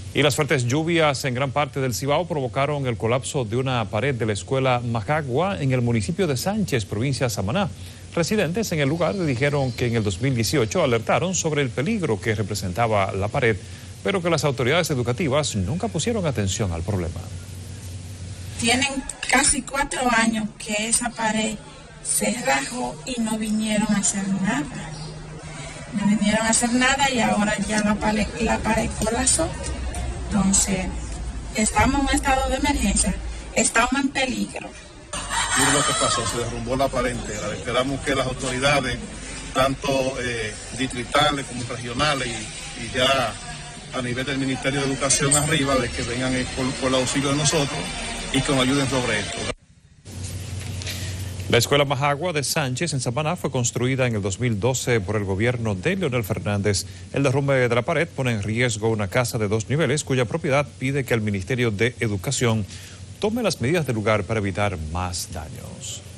Y las fuertes lluvias en gran parte del Cibao provocaron el colapso de una pared de la escuela Majagua en el municipio de Sánchez, provincia de Samaná. Residentes en el lugar dijeron que en el 2018 alertaron sobre el peligro que representaba la pared, pero que las autoridades educativas nunca pusieron atención al problema. Tienen casi 4 años que esa pared se rajó y no vinieron a hacer nada. No vinieron a hacer nada y ahora ya la pared colapsó. Entonces, estamos en un estado de emergencia, estamos en peligro. Mire lo que pasó, se derrumbó la pared entera. Esperamos que las autoridades, tanto distritales como regionales y ya a nivel del Ministerio de Educación arriba, de que vengan por el auxilio de nosotros y que nos ayuden sobre esto. La escuela Majagua de Sánchez en Samaná fue construida en el 2012 por el gobierno de Leonel Fernández. El derrumbe de la pared pone en riesgo una casa de 2 niveles cuya propiedad pide que el Ministerio de Educación tome las medidas del lugar para evitar más daños.